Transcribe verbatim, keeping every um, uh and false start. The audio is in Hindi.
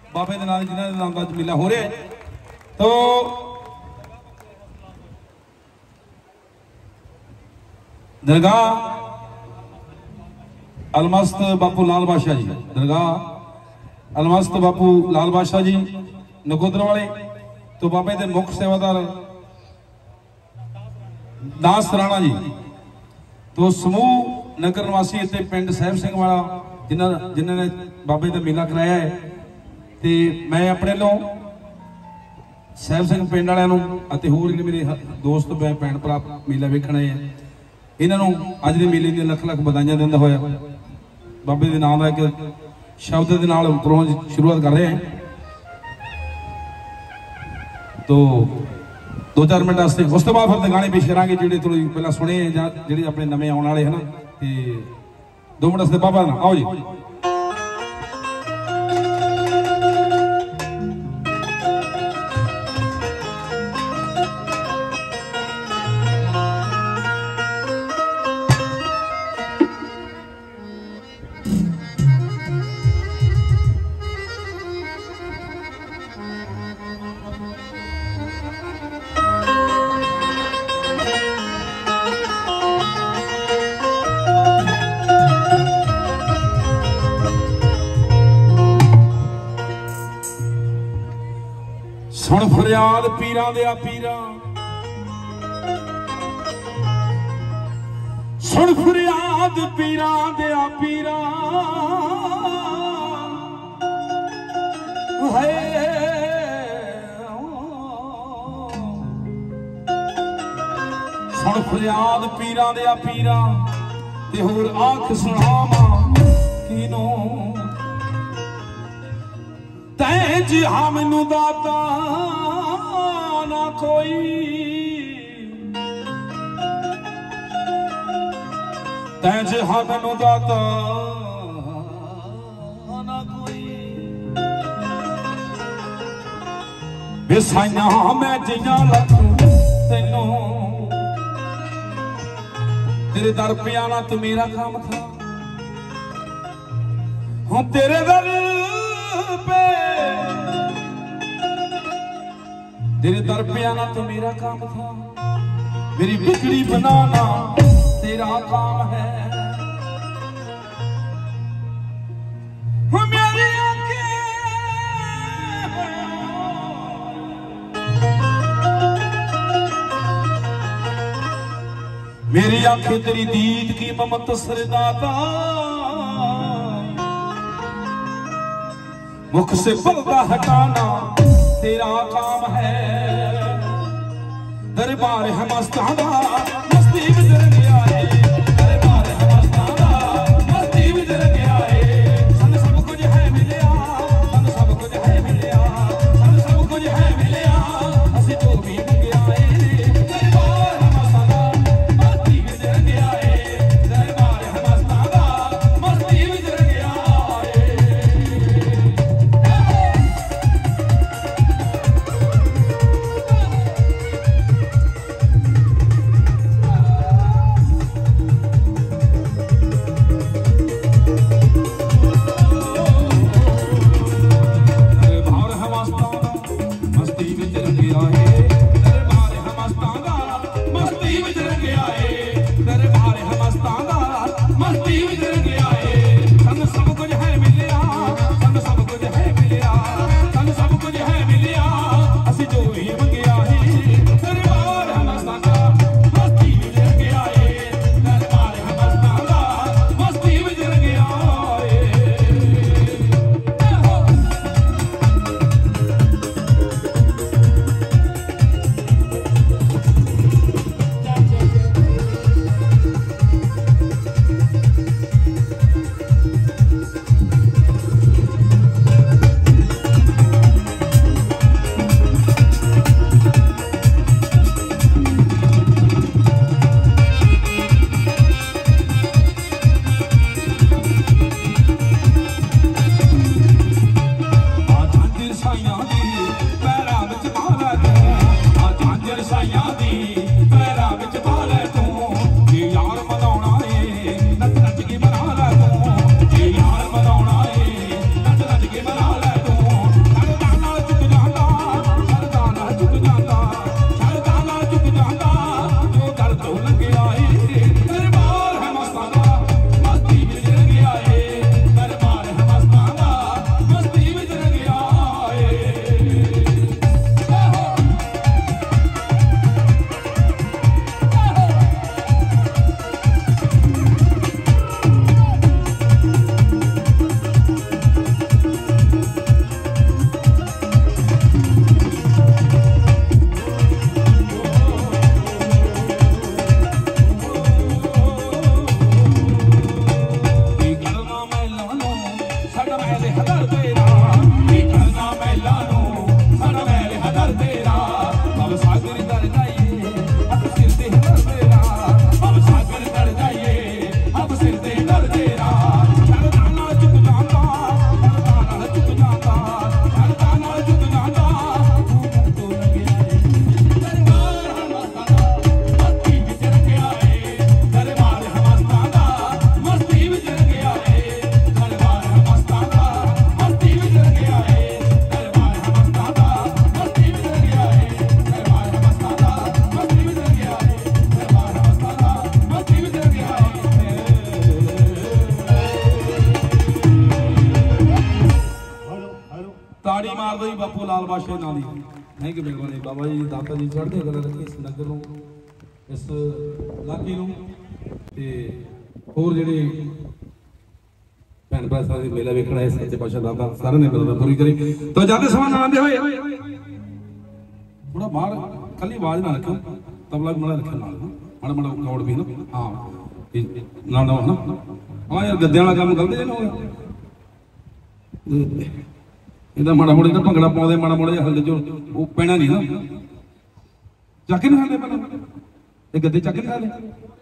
बाबे के नाम जिन्होंने नाम का मेला हो रहा है। तो दरगाह अलमस्त बापू लाल बादशाह जी, दरगाह अलमस्त बापू लाल बादशाह जी नकोदर वाले। तो बाबे के मुख्य सेवादार दास राणा जी। तो समूह नगर निवासी इतने पिंड साहिब सिंह वाला जिन्हों जिन्होंने बाबे का मेला कराया है। तो मैं अपने लो साहिब सिंह पिंड वालों होर मेरे दोस्त भैन भरा मेला वेखण आए हैं, इन्हों अज के मेले दी लख लख बधाइयां दिंदा होया बाबे के नाम का एक शब्द के नाल उपरों शुरुआत कर रहे हैं। तो दो चार मिनट वास्ते उस तो बाद फिर गाने पेश करांगे जिहड़े थोड़ी पहला सुने जां जिहड़े अपने नवे आने वाले है ना। ते दो मिनट वास्ते बाबा ना आओ जी। सुन फरियाद पीरां दे आ पीरां, सुन फरियाद पीरां दे आ पीरां, है सुन फरियाद पीरां दे आ पीरां, ते होर आख सुनावां किनों तैं जिहा मैनू दाता ना कोई, तैं जिहा मैनू दाता ना कोई, बेसाइया मैं जिया लख तैनू तेरे दर पे आना तो मेरा काम था, हूं तेरे दर पे तेरे दर पे आना तो मेरा काम था, मेरी बिगड़ी बनाना तेरा काम है। मेरी आंखें मेरी आंखें तेरी दीद की ममत सरदाता, मुख से पर्दा हटाना तेरा काम है। दरबार है मस्तां दा मस्ती विच रंगिया है, दरबार है मस्तां दा मस्ती विच रंगिया है। सन सब कुछ है मिलिया, सन सब कुछ है मिलिया, सन सब कुछ है मिलिया, असीं जो भी मंगिया है। दरबार है मस्तां दा मस्ती विच रंगिया है, दरबार है मस्तां दा मस्ती विच रंगिया है। ताड़ी मार दो बापू लाल बादशाह नाल ही नहीं कि मेहरबानी बाबा जी दाता जी चढ़ते गल रखी इस नगर नूं इस इलाके नूं ते होर जिहड़े भैन भरा सारे मेला वेखना है सच्चे पातशाह दाता सारे ने मेला पूरी करी तो जाते समान आंदे होए थोड़ा बाहर कली आवाज ना रखो तबला भी माड़ा रखे नाल माड़ा माड़ा कौड़ भी ना हां ना ना ना हां यार गद्दे वाला काम गलत नहीं होगा ਇਹਦਾ ਮਾੜਾ ਮੋੜਾ ਤਾਂ ਭੰਗੜਾ ਪਾਉਂਦੇ ਮਾੜਾ ਮੋੜਾ ਜਿਹਾ ਹਲਦੇ ਚੋਂ ਉਹ ਪੈਣਾ ਨਹੀਂ ਨਾ ਚੱਕ ਨਹੀਂ ਖਾਂਦੇ ਪਹਿਲਾਂ ਇਹ ਗੱਦੇ ਚੱਕ ਨਹੀਂ ਖਾਂਦੇ